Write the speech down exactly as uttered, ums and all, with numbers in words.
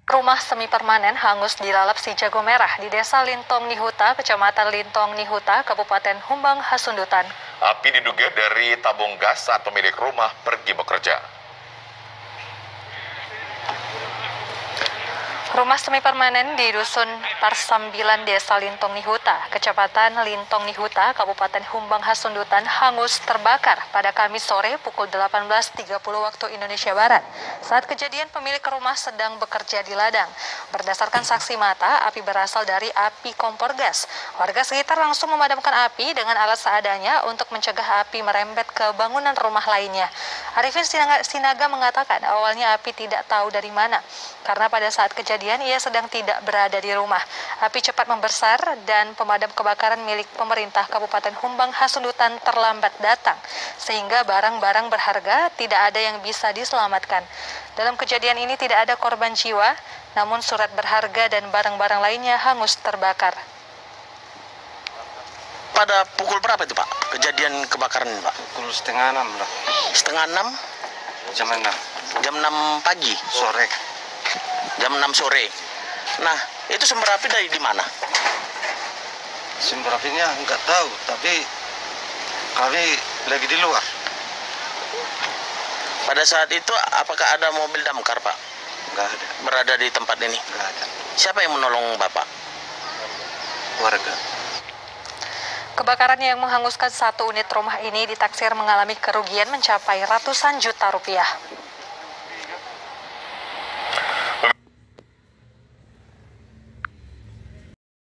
Rumah semi permanen hangus dilalap si jago merah di Desa Lintong Nihuta, Kecamatan Lintong Nihuta, Kabupaten Humbang Hasundutan. Api diduga dari tabung gas saat pemilik rumah pergi bekerja. Rumah semi permanen di Dusun Parsambilan, Desa Lintong Nihuta, Kecamatan Lintong Nihuta, Kabupaten Humbang Hasundutan hangus terbakar pada Kamis sore pukul delapan belas tiga puluh waktu Indonesia Barat. Saat kejadian pemilik rumah sedang bekerja di ladang. Berdasarkan saksi mata, api berasal dari api kompor gas. Warga sekitar langsung memadamkan api dengan alat seadanya untuk mencegah api merembet ke bangunan rumah lainnya. Arifin Sinaga, Sinaga mengatakan awalnya api tidak tahu dari mana, karena pada saat kejadian ia sedang tidak berada di rumah. Api cepat membesar dan pemadam kebakaran milik pemerintah Kabupaten Humbang Hasundutan terlambat datang, sehingga barang-barang berharga tidak ada yang bisa diselamatkan. Dalam kejadian ini tidak ada korban jiwa, namun surat berharga dan barang-barang lainnya hangus terbakar. Pada pukul berapa itu Pak kejadian kebakaran ini Pak? Pukul setengah enam lah. Setengah enam? Jam enam. Jam enam pagi? Sore. Jam enam sore. Nah, itu sumber api dari di mana? Sumber apinya nggak tahu, tapi kami lagi di luar. Pada saat itu apakah ada mobil damkar Pak? Nggak ada. Berada di tempat ini? Nggak ada. Siapa yang menolong Bapak? Warga. Kebakaran yang menghanguskan satu unit rumah ini ditaksir mengalami kerugian mencapai ratusan juta rupiah.